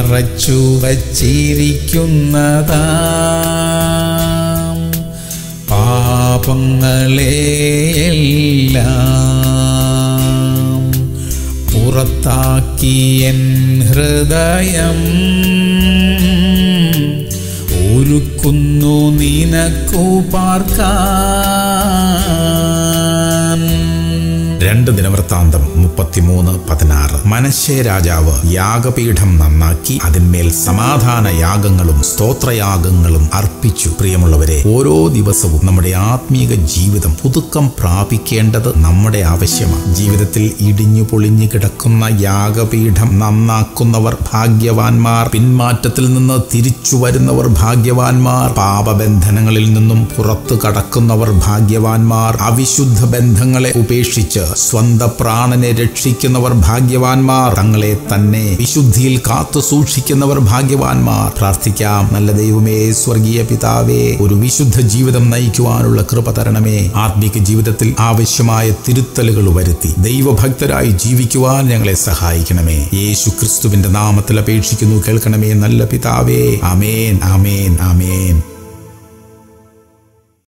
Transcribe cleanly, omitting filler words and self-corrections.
മറച്ചു വച്ചിരിക്കുന്നതാ പാപങ്ങളെയെല്ലാം പുറത്താക്കിയൻ ഹൃദയം ഒരുക്കുന്നു നിനക്കു പാർക്കാൻ. 2 ദിനവൃത്താന്തം 33:16. മനശ്ശെ രാജാവ് യാഗപീഠം നന്നാക്കി അതിന്മേൽ സമാധാന യാഗങ്ങളും സ്തോത്രയാഗങ്ങളും അർപ്പിച്ചു. പ്രിയമുള്ളവരെ, ഓരോ ദിവസവും നമ്മുടെ ആത്മീക ജീവിതം പുതുക്കം പ്രാപിക്കേണ്ടത് നമ്മുടെ ആവശ്യമാണ്. ജീവിതത്തിൽ ഇടിഞ്ഞു പൊളിഞ്ഞു കിടക്കുന്ന യാഗപീഠം നന്നാക്കുന്നവർ ഭാഗ്യവാന്മാർ. പിന്മാറ്റത്തിൽ നിന്ന് തിരിച്ചു വരുന്നവർ ഭാഗ്യവാന്മാർ. പാപബന്ധനങ്ങളിൽ നിന്നും പുറത്തു കടക്കുന്നവർ ഭാഗ്യവാന്മാർ. അവിശുദ്ധ ബന്ധങ്ങളെ ഉപേക്ഷിച്ച് സ്വന്തം പ്രാണനെ രക്ഷിക്കുന്നവർ ഭാഗ്യവാന്മാർ. തങ്ങളെ തന്നെ വിശുദ്ധിയിൽ കാത്തു സൂക്ഷിക്കുന്നവർ ഭാഗ്യവാന്മാർ. പ്രാർത്ഥിക്കാം. നല്ല ദൈവമേ, സ്വർഗീയ പിതാവേ, ഒരു വിശുദ്ധ ജീവിതം നയിക്കുവാനുള്ള കൃപ തരണമേ. ആത്മീക ജീവിതത്തിൽ ആവശ്യമായ തിരുത്തലുകൾ വരുത്തി ദൈവഭക്തരായി ജീവിക്കുവാൻ ഞങ്ങളെ സഹായിക്കണമേ. യേശു ക്രിസ്തുവിന്റെ നാമത്തിൽ അപേക്ഷിക്കുന്നു, കേൾക്കണമേ നല്ല പിതാവേ. ആമേൻ, ആമേൻ, ആമേൻ.